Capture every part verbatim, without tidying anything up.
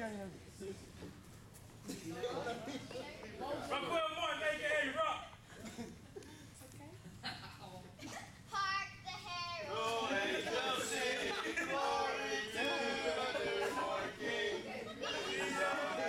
Raquel Martin, A K A Rock. Hark the herald. Oh, angels sing glory to the newborn King. He's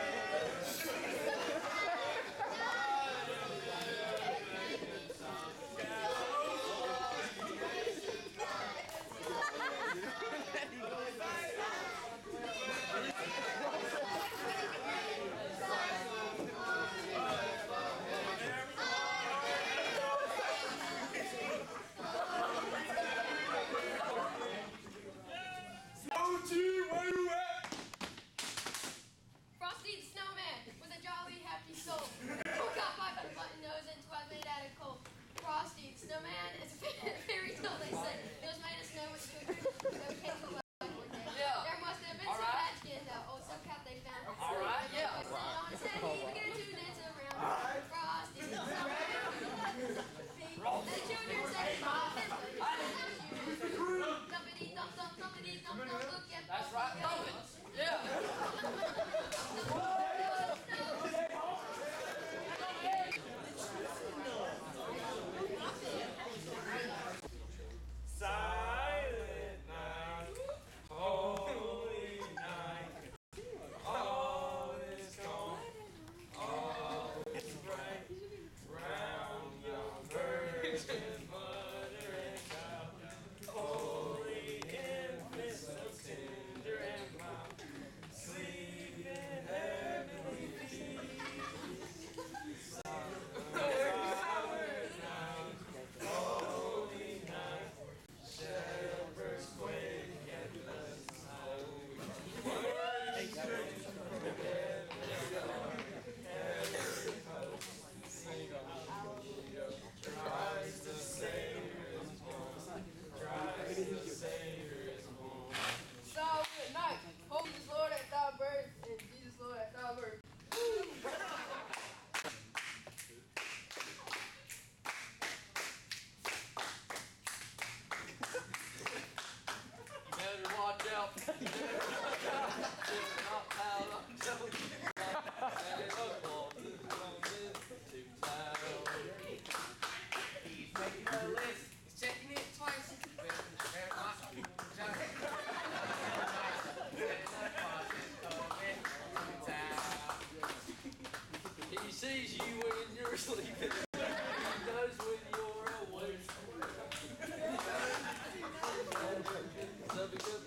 Frosty the Snowman with a jolly happy soul. Woke up by a button nose and twas made out of coal. Frosty the Snowman is a fairy tale, they say. It was made of snow with sugar. Yeah. There must have been All some right. patchkin, though. Oh, some cat they found. All right, yeah. Sit on his head, he began to dance around. Frosty the Snowman. The children say, thumpity thump thump thumpity thump thump. Look at That's right, thump it. Yeah. Silent night, holy night, all is calm, all is bright, round young virgin mother and child, holy infant so tender and mild, sleep in heavenly peace. Silent night, holy night, shepherds quake at the sound. Words straight from heaven, heavenly hosts sing hallelujah. Christ the Savior is born. Christ the Savior is born. Silent night, holy is Lord at thy birth, and Jesus Lord at thy birth. Better watch out. Better not pound up. And the ball is coming to town. He's making a list. He's checking it twice. Better not jump. And the boss is coming to town. He sees you when you're sleeping. He knows when you're awake. So because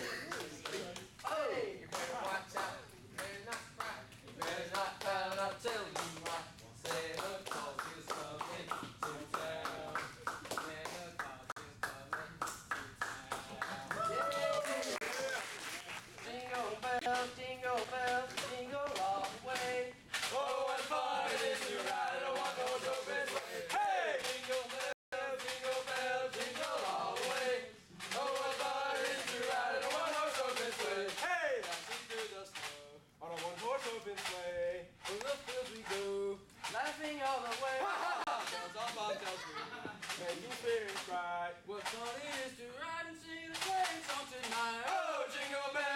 hey, you better watch out. You better not cry. You better not pout. I'll tell you why. Santa Claus is coming to town. Santa Claus is coming to town. Yeah. Jingle bells, jingle bells, jingle all the way. Oh, what fun it is to ride in a one-horse open sleigh. Hey! Jingle bells, jingle bells, jingle all the way. Oh, what fun it is to ride in a one-horse open sleigh. Hey! Dancing through the snow. On a one-horse open sleigh. Through the fields we go, laughing all the way. Bells on bobtails ring. Making spirits bright. What fun it is to ride and sing the sleighing song tonight. Oh, jingle bells!